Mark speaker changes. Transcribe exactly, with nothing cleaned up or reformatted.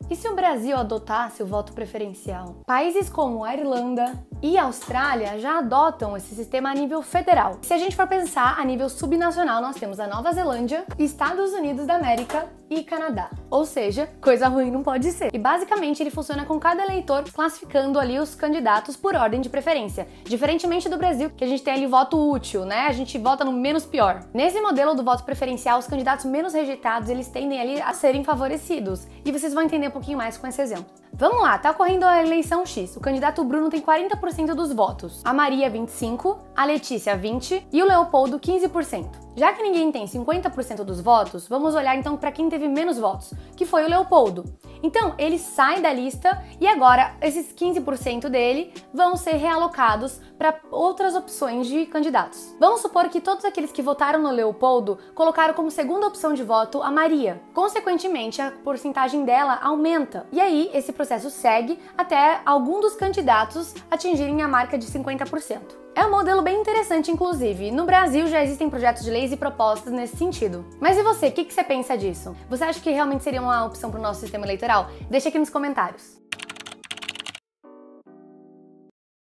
Speaker 1: E se o Brasil adotasse o voto preferencial? Países como a Irlanda e a Austrália já adotam esse sistema a nível federal. Se a gente for pensar a nível subnacional, nós temos a Nova Zelândia, Estados Unidos da América e Canadá. Ou seja, coisa ruim não pode ser. E basicamente ele funciona com cada eleitor classificando ali os candidatos por ordem de preferência. Diferentemente do Brasil, que a gente tem ali voto útil, né? A gente vota no menos pior. Nesse modelo do voto preferencial, os candidatos menos rejeitados, eles tendem ali a serem favorecidos. E vocês vão entender um pouquinho mais com esse exemplo. Vamos lá, tá ocorrendo a eleição X. O candidato Bruno tem quarenta por cento dos votos, a Maria vinte e cinco por cento, a Letícia vinte por cento e o Leopoldo quinze por cento. Já que ninguém tem cinquenta por cento dos votos, vamos olhar então para quem teve menos votos, que foi o Leopoldo. Então, ele sai da lista e agora esses quinze por cento dele vão ser realocados para outras opções de candidatos. Vamos supor que todos aqueles que votaram no Leopoldo colocaram como segunda opção de voto a Maria. Consequentemente, a porcentagem dela aumenta. E aí, esse processo segue até algum dos candidatos atingirem a marca de cinquenta por cento. É um modelo bem interessante, inclusive. No Brasil já existem projetos de leis e propostas nesse sentido. Mas e você, o que, que você pensa disso? Você acha que realmente seria uma opção para o nosso sistema eleitoral? Deixa aqui nos comentários.